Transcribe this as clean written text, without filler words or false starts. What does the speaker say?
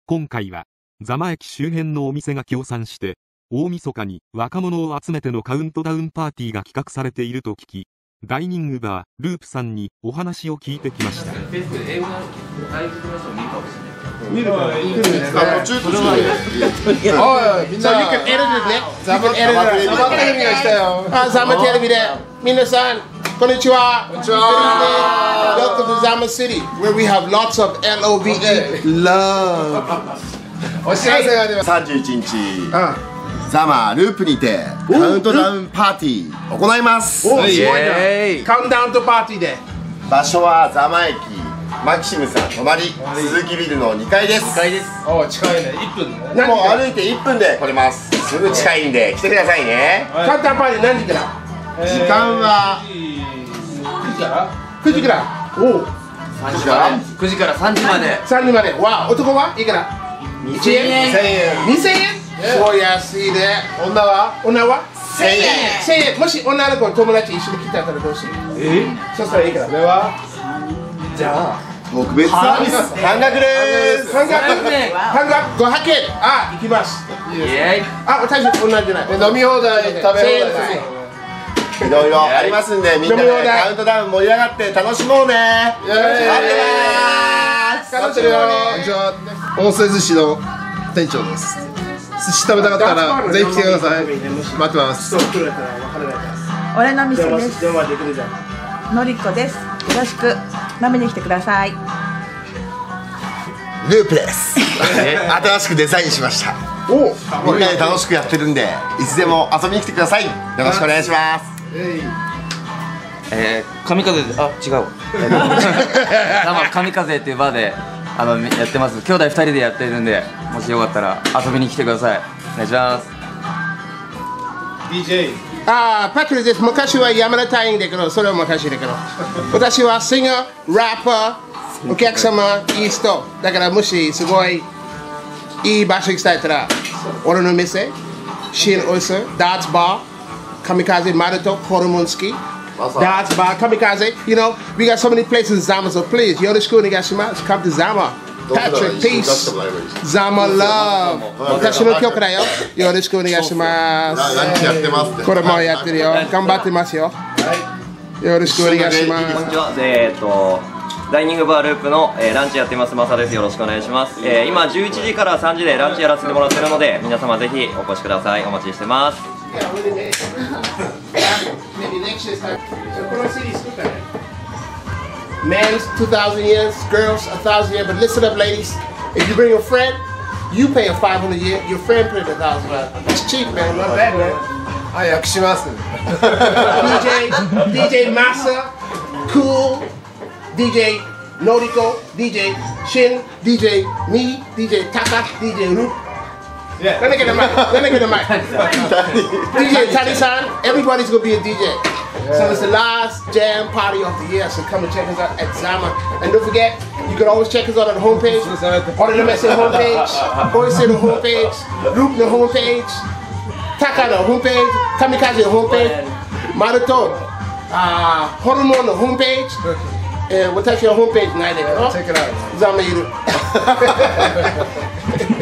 今回は座間駅周辺のお店が協賛して大晦日に若者を集めてのカウントダウンパーティーが企画されていると聞き、ダイニングバーループさんにお話を聞いてきました。 見るからいいですね。途中途中で。おい、みんな。You can edit it ね。ザマテレビが来たよ。あ、ザマテレビで。皆さん、こんにちは。こんにちは。Welcome to Zama City, where we have lots of LOVE. Love. お知らせが出ます。 31日。ザマループにてカウントダウンパーティー行います。 お、すごいな。カウントダウンとパーティーで。 場所はザマ駅マキシムさん隣鈴木ビルの2階です。 2階です。お、近いね。1分ね。もう歩いて1分で来れます。すぐ近いんで来てくださいね。 カウントダウンパーティー何時から？ 時間は 9時から？ 9時から。おお。 9時から3時まで。 3時まで。わ、男はいくら？1円。1000円。2000円？そう安いね。女は1000円。1000円。もし女の子友達一緒に来たらどうする？そしたらいいから。これはじゃあ特別サービス半額です。 半額500円。あ、行きます。あ、私同じじゃない。飲み放題、食べ放題。 いろいろありますんで、みんなでカウントダウン盛り上がって楽しもうね。待ってます。 楽しみよ。 温泉寿司の店長です。寿司食べたかったらぜひ来てください。待ってます。 俺の店です。のりこです。よろしく飲みに来てください。 ループです。新しくデザインしました。みんなで楽しくやってるんで、いつでも遊びに来てください。よろしくお願いします。 神風で、あ、違う。神風っていうバーでやってます。兄弟2人でやってるんで、もしよかったら遊びに来てください。お願いします。 DJ。あ、パトリです。昔は山田隊員だけど、それは昔だけど。私はシンガー、ラッパー、お客様、いい人。だからもしすごいいい場所に伝えたら、俺の店、シンオイス、ダーツバー、カミカゼ、マルト、ホルモンスキー、ダーツバー、カミカゼ。You know, we got so many places in Zama, so please, よろしくお願いします。Come to Zama. Patrick, peace. Zama love. 私の曲だよ。よろしくお願いします。 ランチやってます。 これもやってるよ。頑張ってますよ。よろしくお願いします。 こんにちは。ダイニングバーループの、ランチやってますマサです。よろしくお願いします。今11時から3時でランチやらせてもらってるので、皆様ぜひお越しください。お待ちしてます。 Men's 2,000 yen, girls 1,000 yen. But listen up, ladies. If you bring a friend, you pay a 500 yen. Your friend pays 1,000 yen. It's cheap, man. Not bad, man. はい、訳します。 DJ Masa, Cool, DJ Noriko, DJ Shin, DJ me, DJ Taka, DJ Root. Let me get the mic. Let me get the mic. DJ Tani-san. Everybody's gonna be a DJ. So it's the last jam party of the year. So come and check us out at Zama. And don't forget, you can always check us out on the homepage. On the MSN homepage. Always say the homepage. Root the homepage. Taka the homepage. Kamikaze the homepage. Maruto. Hormone the homepage. And we'll touch your homepage tonight. Check it out. Zama.